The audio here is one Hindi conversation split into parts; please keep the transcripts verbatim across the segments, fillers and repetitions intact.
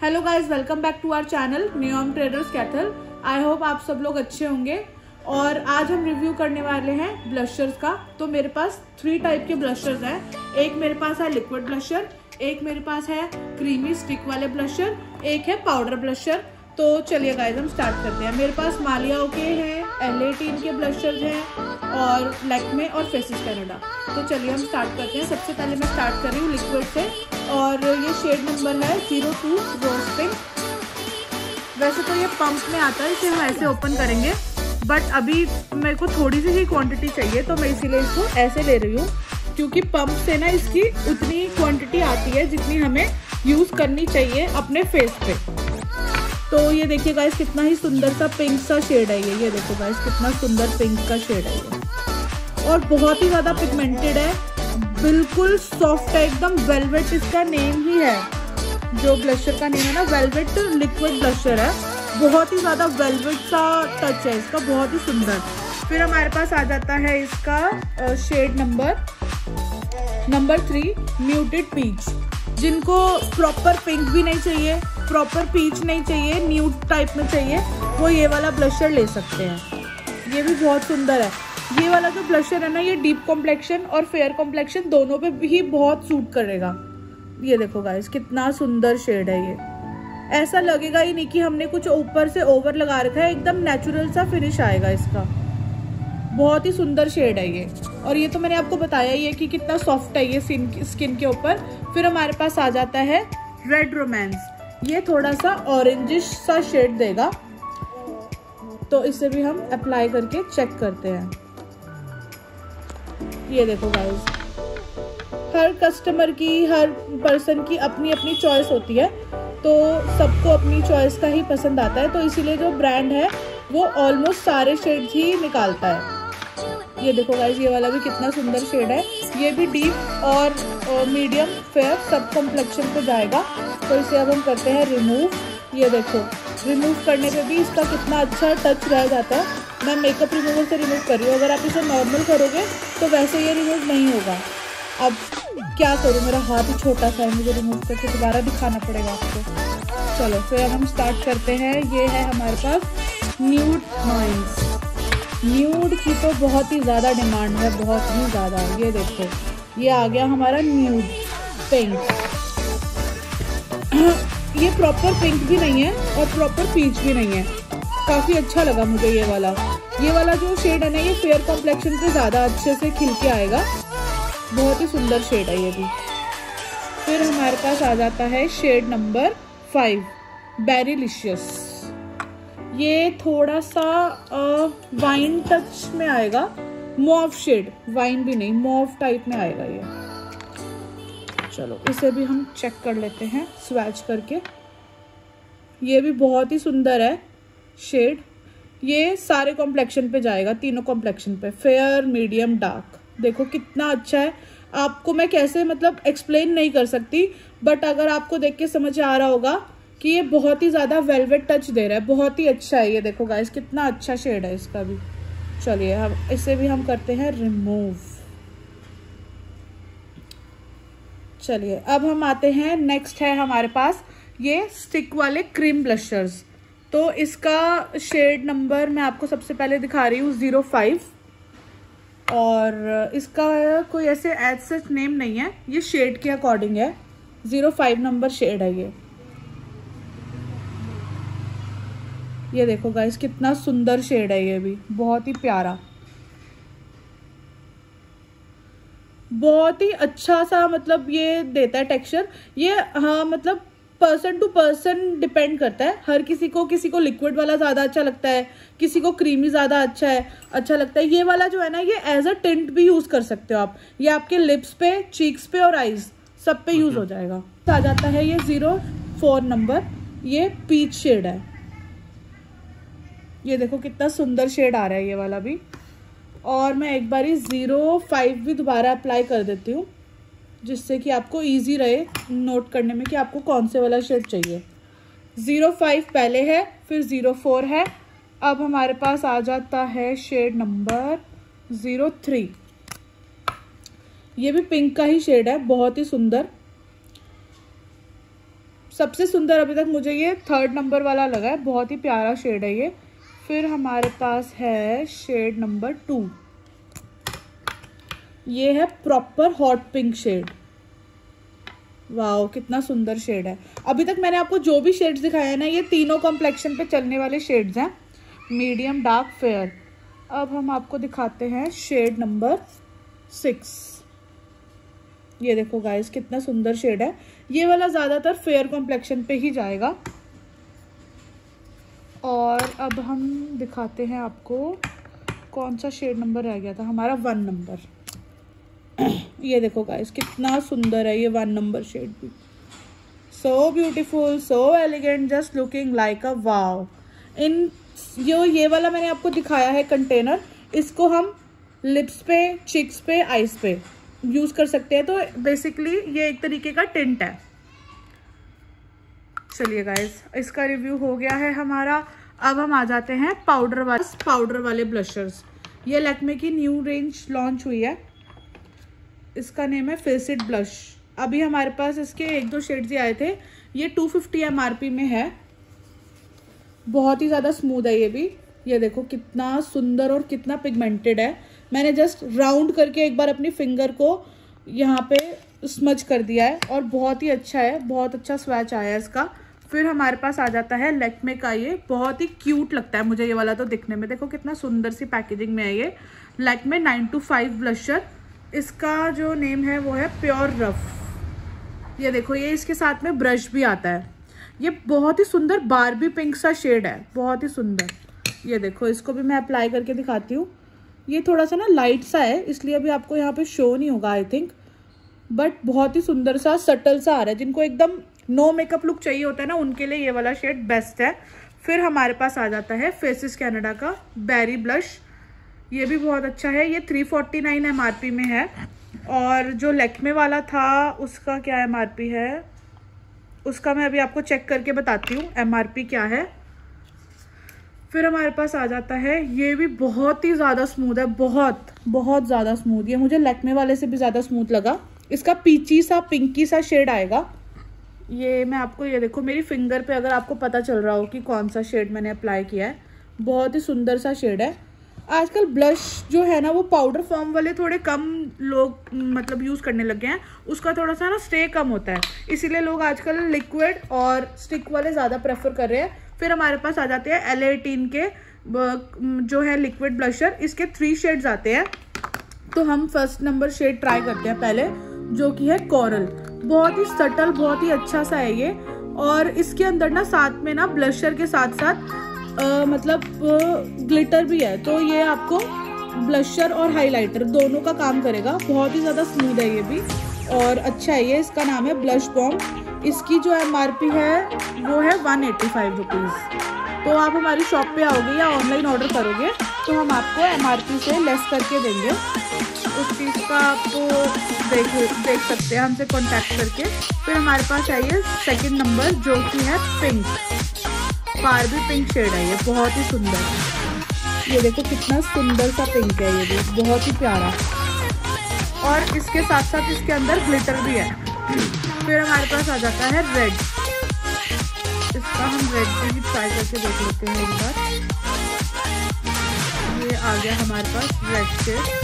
Hello guys, welcome back to our channel नियॉम ट्रेडर्स कैथल। आई होप आप सब लोग अच्छे होंगे। और आज हम रिव्यू करने वाले हैं ब्लशर्स का। तो मेरे पास थ्री टाइप के ब्लशर्स हैं। एक मेरे पास है लिक्विड ब्लशर, एक मेरे पास है क्रीमी स्टिक वाले ब्लशर, एक है पाउडर ब्लशर। तो चलिए गाइस हम स्टार्ट करते हैं। मेरे पास मालियाओ के हैं, एल एटीन के ब्लशर्स हैं और लैक्मे और फेसिस कनाडा। तो चलिए हम स्टार्ट करते हैं। सबसे पहले मैं स्टार्ट कर रही हूँ लिक्विड से और ये शेड नंबर है जीरो टू रोज पिंक। वैसे तो ये पंप में आता है, इसे हम ऐसे ओपन करेंगे, बट अभी मेरे को थोड़ी सी ही क्वांटिटी चाहिए तो मैं इसीलिए इसको ऐसे ले रही हूँ, क्योंकि पंप से ना इसकी उतनी क्वांटिटी आती है जितनी हमें यूज़ करनी चाहिए अपने फेस पे। तो ये देखिए गाइस कितना ही सुंदर सा पिंक सा शेड है ये ये देखो गाइस कितना सुंदर पिंक का शेड है ये, और बहुत ही ज़्यादा पिगमेंटेड है, बिल्कुल सॉफ्ट है एकदम। वेलवेट इसका नेम ही है, जो ब्लशर का नेम है ना, वेलवेट लिक्विड ब्लशर है। बहुत ही ज़्यादा वेलवेट सा टच है इसका, बहुत ही सुंदर। फिर हमारे पास आ जाता है इसका shade number number three muted peach. जिनको प्रॉपर पिंक भी नहीं चाहिए, प्रॉपर पीच नहीं चाहिए, न्यूड टाइप में चाहिए, वो ये वाला ब्लशर ले सकते हैं। ये भी बहुत सुंदर है। ये वाला जो ब्लशर है ना, ये डीप कॉम्प्लेक्शन और फेयर कॉम्प्लेक्शन दोनों पे भी बहुत सूट करेगा। ये देखो गाइस कितना सुंदर शेड है ये। ऐसा लगेगा ही नहीं कि हमने कुछ ऊपर से ओवर लगा रखा है, एकदम नेचुरल सा फिनिश आएगा इसका। बहुत ही सुंदर शेड है ये। और ये तो मैंने आपको बताया ही है कि कितना सॉफ्ट है ये स्किन के ऊपर। फिर हमारे पास आ जाता है रेड रोमांस। ये थोड़ा सा ऑरेंजिश सा शेड देगा, तो इसे भी हम अप्लाई करके चेक करते हैं। ये देखो गाइस, हर कस्टमर की, हर पर्सन की अपनी अपनी चॉइस होती है, तो सबको अपनी चॉइस का ही पसंद आता है। तो इसीलिए जो ब्रांड है वो ऑलमोस्ट सारे शेड्स ही निकालता है। ये देखो गाइस, ये वाला भी कितना सुंदर शेड है। ये भी डीप और मीडियम फेयर सब कॉम्प्लेक्शन पे जाएगा। तो इसे अब हम करते हैं रिमूव। ये देखो, रिमूव करने पे भी इसका कितना अच्छा टच रह जाता है। मैं मेकअप रिमूवर से रिमूव कर रही हूँ, अगर आप इसे नॉर्मल करोगे तो वैसे ये रिमूव नहीं होगा। अब क्या करूँ, मेरा हाथ ही छोटा सा है, मुझे रिमूव करके दोबारा दिखाना पड़ेगा आपको। चलो फिर अब हम स्टार्ट करते हैं। ये है हमारे पास न्यूड माइंस। न्यूड की तो बहुत ही ज़्यादा डिमांड है, बहुत ही ज़्यादा। ये देखो, ये आ गया हमारा न्यूड पिंक। ये प्रॉपर पिंक भी नहीं है और प्रॉपर पीच भी नहीं है। काफ़ी अच्छा लगा मुझे ये वाला। ये वाला जो शेड है ना, ये फेयर कॉम्प्लेक्शन पे ज़्यादा अच्छे से खिल के आएगा। बहुत ही सुंदर शेड है ये भी। फिर हमारे पास आ जाता है शेड नंबर फाइव बेरीलिशियस। ये थोड़ा सा वाइन टच में आएगा, मॉव शेड, वाइन भी नहीं मॉव टाइप में आएगा ये। चलो इसे भी हम चेक कर लेते हैं स्वैच करके। ये भी बहुत ही सुंदर है शेड। ये सारे कॉम्प्लेक्शन पे जाएगा, तीनों कॉम्प्लेक्शन पे, फेयर मीडियम डार्क। देखो कितना अच्छा है। आपको मैं कैसे मतलब एक्सप्लेन नहीं कर सकती, बट अगर आपको देख के समझ आ रहा होगा कि ये बहुत ही ज़्यादा वेलवेट टच दे रहा है। बहुत ही अच्छा है ये। देखो गाइस कितना अच्छा शेड है इसका भी। चलिए हम इसे भी हम करते हैं रिमूव। चलिए अब हम आते हैं, नेक्स्ट है हमारे पास ये स्टिक वाले क्रीम ब्लशर्स। तो इसका शेड नंबर मैं आपको सबसे पहले दिखा रही हूँ ज़ीरो फाइव। और इसका कोई ऐसे एज सच नेम नहीं है, ये शेड के अकॉर्डिंग है। ज़ीरो फाइव नंबर शेड है ये। ये देखो गाइस कितना सुंदर शेड है ये भी, बहुत ही प्यारा, बहुत ही अच्छा सा मतलब ये देता है टेक्सचर ये। हाँ मतलब पर्सन टू पर्सन डिपेंड करता है। हर किसी को किसी को लिक्विड वाला ज़्यादा अच्छा लगता है, किसी को क्रीमी ज़्यादा अच्छा है अच्छा लगता है। ये वाला जो है ना, ये एज अ टिंट भी यूज़ कर सकते हो आप। ये आपके लिप्स पे, चीक्स पे और आईज सब पे यूज़ हो जाएगा। आ जाता है ये ज़ीरो फोर नंबर, ये पीच शेड है। ये देखो कितना सुंदर शेड आ रहा है ये वाला भी। और मैं एक बारी ज़ीरो फाइव भी दोबारा अप्लाई कर देती हूँ, जिससे कि आपको इजी रहे नोट करने में कि आपको कौन से वाला शेड चाहिए। ज़ीरो फाइव पहले है, फिर ज़ीरो फोर है। अब हमारे पास आ जाता है शेड नंबर ज़ीरो थ्री। ये भी पिंक का ही शेड है, बहुत ही सुंदर। सबसे सुंदर अभी तक मुझे ये थर्ड नंबर वाला लगा है, बहुत ही प्यारा शेड है ये। फिर हमारे पास है शेड नंबर टू, ये है proper hot pink shade. Wow कितना सुंदर शेड है। अभी तक मैंने आपको जो भी शेड्स दिखाए हैं ना, ये तीनों कॉम्प्लेक्शन पे चलने वाले शेड्स हैं, मीडियम, डार्क, फेयर। अब हम आपको दिखाते हैं शेड नंबर सिक्स। ये देखो गाइस कितना सुंदर शेड है। ये वाला ज़्यादातर फेयर कॉम्प्लेक्शन पे ही जाएगा। और अब हम दिखाते हैं आपको कौन सा शेड नंबर रह गया था हमारा, वन नंबर। ये देखो गाइस कितना सुंदर है ये वन नंबर शेड भी। So beautiful, so elegant, just looking like a wow. इन यो ये वाला मैंने आपको दिखाया है कंटेनर, इसको हम लिप्स पे, चिक्स पे, आईज पे यूज़ कर सकते हैं। तो बेसिकली ये एक तरीके का टिंट है। चलिए गाइस इसका रिव्यू हो गया है हमारा। अब हम आ जाते हैं पाउडर वाले पाउडर वाले ब्लशर्स। ये लैक्मे की न्यू रेंज लॉन्च हुई है, इसका नेम है फेस इट ब्लश। अभी हमारे पास इसके एक दो शेड्स ही आए थे। ये two fifty M R P में है, बहुत ही ज़्यादा स्मूथ है ये भी। ये देखो कितना सुंदर और कितना पिगमेंटेड है। मैंने जस्ट राउंड करके एक बार अपनी फिंगर को यहाँ पे स्मच कर दिया है और बहुत ही अच्छा है, बहुत अच्छा स्वैच आया है इसका। फिर हमारे पास आ जाता है लैक्मे का, ये बहुत ही क्यूट लगता है मुझे ये वाला तो दिखने में। देखो कितना सुंदर सी पैकेजिंग में है ये Lakme nine two five blusher. इसका जो नेम है वो है प्योर रफ। ये देखो ये इसके साथ में ब्रश भी आता है। ये बहुत ही सुंदर बारबी पिंक सा शेड है, बहुत ही सुंदर। ये देखो इसको भी मैं अप्लाई करके दिखाती हूँ। ये थोड़ा सा ना लाइट सा है, इसलिए अभी आपको यहाँ पे शो नहीं होगा आई थिंक, बट बहुत ही सुंदर सा सटल सा आ रहा है। जिनको एकदम नो मेकअप लुक चाहिए होता है ना, उनके लिए ये वाला शेड बेस्ट है। फिर हमारे पास आ जाता है फेसेस कनाडा का बेरी ब्लश। ये भी बहुत अच्छा है। ये three forty nine M R P में है। और जो लैक्मे वाला था उसका क्या एम आर पी है, उसका मैं अभी आपको चेक करके बताती हूँ एम आर पी क्या है। फिर हमारे पास आ जाता है, ये भी बहुत ही ज़्यादा स्मूथ है, बहुत बहुत ज़्यादा स्मूथ। ये मुझे लैक्मे वाले से भी ज़्यादा स्मूथ लगा। इसका पीची सा पिंकी सा शेड आएगा। ये मैं आपको, ये देखो मेरी फिंगर पे अगर आपको पता चल रहा हो कि कौन सा शेड मैंने अप्लाई किया है, बहुत ही सुंदर सा शेड है। आजकल ब्लश जो है ना वो पाउडर फॉर्म वाले थोड़े कम लोग मतलब यूज़ करने लगे हैं, उसका थोड़ा सा ना स्टे कम होता है, इसीलिए लोग आजकल लिक्विड और स्टिक वाले ज़्यादा प्रेफर कर रहे हैं। फिर हमारे पास आ जाते हैं एल एटीन के जो है लिक्विड ब्लशर। इसके थ्री शेड्स आते हैं, तो हम फर्स्ट नंबर शेड ट्राई करते हैं पहले, जो कि है कोरल। बहुत ही सटल, बहुत ही अच्छा सा है ये। और इसके अंदर ना साथ में ना ब्लशर के साथ साथ आ, मतलब ग्लिटर भी है, तो ये आपको ब्लशर और हाइलाइटर दोनों का काम करेगा। बहुत ही ज़्यादा स्मूथ है ये भी और अच्छा है ये। इसका नाम है ब्लश बॉम्ब। इसकी जो एम आर पी है वो है वन एटी फाइव रुपीज़। तो आप हमारी शॉप पे आओगे या ऑनलाइन ऑर्डर करोगे तो हम आपको एम आर पी से लेस करके देंगे। उस चीज़ का आपको देख देख सकते हैं हमसे कांटेक्ट करके। फिर हमारे पास आइए सेकंड नंबर, जो कि है पिंक, बारबी पिंक शेड है ये, बहुत ही सुंदर। ये देखो कितना सुंदर सा पिंक है, ये भी बहुत ही प्यारा। और इसके साथ साथ इसके अंदर ग्लिटर भी है। फिर हमारे पास आ जाता है रेड। इसका हम रेड भी ट्राई करके देख लेते हैं एक बार। ये आ गया हमारे पास रेड शेड।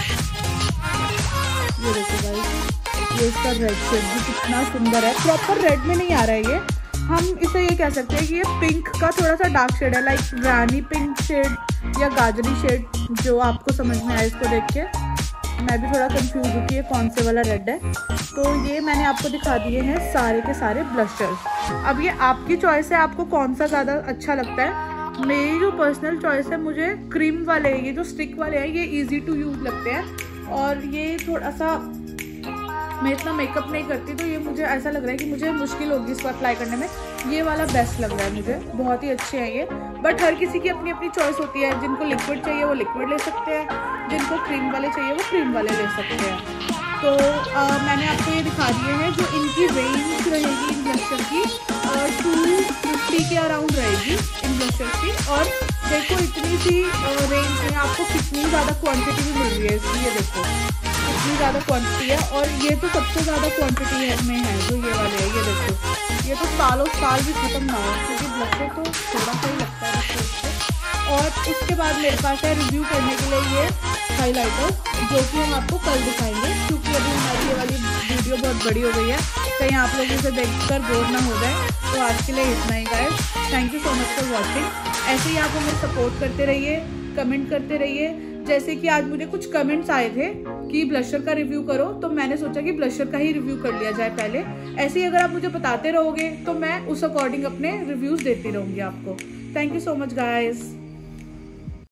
ये देखो गाइस, ये इसका रेड शेड भी कितना सुंदर है। प्रॉपर रेड में नहीं आ रहा है ये, हम इसे ये कह सकते हैं कि ये पिंक का थोड़ा सा डार्क शेड है, लाइक रानी पिंक शेड या गाजरी शेड, जो आपको समझ में आया इसको देख के। मैं भी थोड़ा कंफ्यूज हूँ कि ये कौन से वाला रेड है। तो ये मैंने आपको दिखा दिए हैं सारे के सारे ब्लशर्स। अब ये आपकी चॉइस है, आपको कौन सा ज़्यादा अच्छा लगता है। मेरी जो पर्सनल चॉइस है, मुझे क्रीम वाले, ये जो स्टिक वाले हैं, ये ईजी टू यूज़ लगते हैं। और ये थोड़ा सा, मैं इतना मेकअप नहीं करती तो ये मुझे ऐसा लग रहा है कि मुझे मुश्किल होगी इसको अप्लाई करने में। ये वाला बेस्ट लग रहा है मुझे, बहुत ही अच्छे हैं ये। बट हर किसी की अपनी अपनी चॉइस होती है। जिनको लिक्विड चाहिए वो लिक्विड ले सकते हैं, जिनको क्रीम वाले चाहिए वो क्रीम वाले ले सकते हैं। तो आ, मैंने आपको ये दिखा दिए हैं जो इनकी रेंज रहेगी इन ब्लशर की, टू फिफ्टी के अराउंड रहेगी इन ब्लशर की। और देखो इतनी सी रेंज में आपको कितनी ज़्यादा क्वांटिटी भी मिल रही है इसकी। ये देखो इतनी ज़्यादा क्वांटिटी है। और ये तो सबसे ज़्यादा क्वांटिटी है में है जो ये वाले है। ये देखो, ये तो सालों साल भी ख़त्म ना हो, क्योंकि ब्लशर तो थोड़ा सा ही लगता है इससे। और उसके बाद मेरे पास है रिव्यू करने के लिए ये हाइलाइटर, जो कि हम आपको कल दिखाएंगे, क्योंकि अभी हमारी ये वाली वीडियो बहुत बड़ी हो गई है, कहीं आप लोग इसे देखकर बोर ना हो जाए। तो आज के लिए इतना ही guys, thank you so much for watching. ऐसे ही आप हमें सपोर्ट करते रहिए, कमेंट करते रहिए। जैसे कि आज मुझे कुछ कमेंट्स आए थे कि ब्लशर का रिव्यू करो, तो मैंने सोचा कि ब्लशर का ही रिव्यू कर लिया जाए पहले। ऐसे ही अगर आप मुझे बताते रहोगे तो मैं उस अकॉर्डिंग अपने रिव्यूज़ देती रहूँगी आपको। Thank you so much guys.